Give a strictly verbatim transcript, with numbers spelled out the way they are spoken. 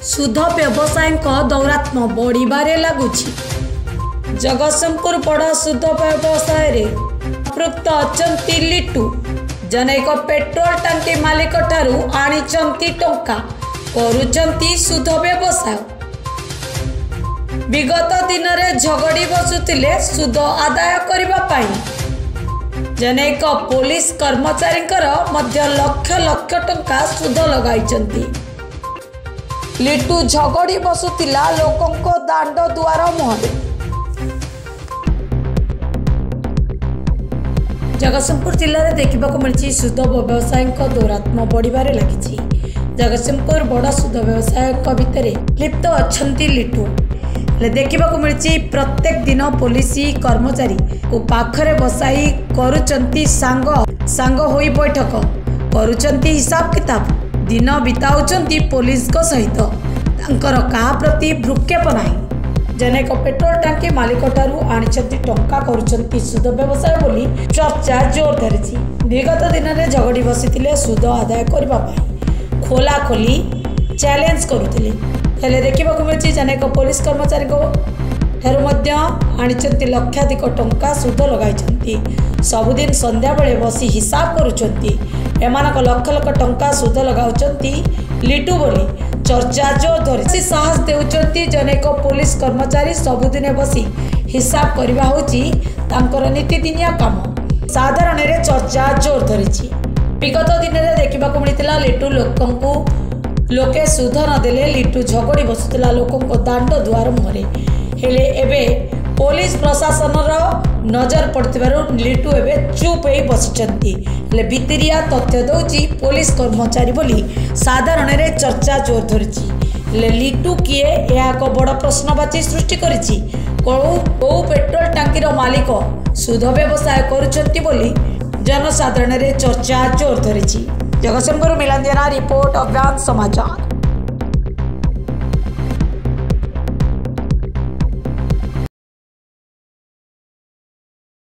सुध व्यवसाय दौरात्म बढ़िबारे लगुछि। जगतसिंहपुर बड़ सुध व्यवसाय रे संपृक्त अचंती लिटू जने एक पेट्रोल टांकी मालिक ठारू आनिचंती टंका करुचंती सुध व्यवसाय। विगत दिन में झगड़ी बसुतिले सुध आदाय करबा पाई जने एक पुलिस कर्मचारी मध्य लक्ष लक्ष टंका सुध लगाइचंती। लिटू झगड़ी बसुतिला लोकंको दांड दुआर मुहरे। जगतसिंहपुर जिले में देखा मिली सुध व्यवसाय दौरात्म बढ़िबारे लगी। जगतसिंहपुर बड़ सुध व्यवसाय भितर लिप्त अछंती लिटू देखा मिली प्रत्येक दिन पुलिस कर्मचारी को पाखरे बसाई करुचंती सांग सांग होई बैठक करुचंती हिसाब किताब दिन बिताउचंती पुलिस को सहित तांकर कहा प्रति भ्रुक्षेप नाही। जनेक पेट्रोल टांकी मालिक ठारू आनिचंती टंका करुचंती सुध व्यवसाय बोली चर्चा जोर धरिछि। विगत दिन में झगड़ी बसिथिले सुध आदाय करबा पाई खोला खोली चैलेंज करुथिले हेले देखा मिली जनेक पुलिस कर्मचारी को ठारू मध्य आनिचंती लक्षाधिक टंका सुध लगाइछंती। सबुदिन संध्या बेले बसी हिसाब करुचंती एमानक लक्ष लक्ष टंका सुध लगाउचंती लिटू बोली चर्चा जोर धरी साहस देउचंती। जनेक पुलिस कर्मचारी सबुदिन बसी हिसाब करबा होची तांकर नीतिदिनिया काम। साधारण रे चर्चा जोर धरिछि। विगत दिन में देखा मिलता लिटू लोकंकु लोके सुध नदेले लिटू झगड़ी बसुला लोकंको दांड दुआर मुहरे। हेले एबे पुलिस प्रशासन नजर पड़तिबारु लिटू एबे चुप हो बसिचंती। हेले भितरिया तथ्य दउची पुलिस कर्मचारी बोली साधारण रे चर्चा जोर धरिछि। हेले लिटू किए यह एक बड़ प्रश्नवाची सृष्टि करिछि। कोउ कोउ पेट्रोल टांकीर मालिक सुध व्यवसाय करुचंती बोली जनसाधारण रे चर्चा जोर धरिछि। जगतसिंहपुर मिलन जेना रिपोर्ट अभियान समाचार।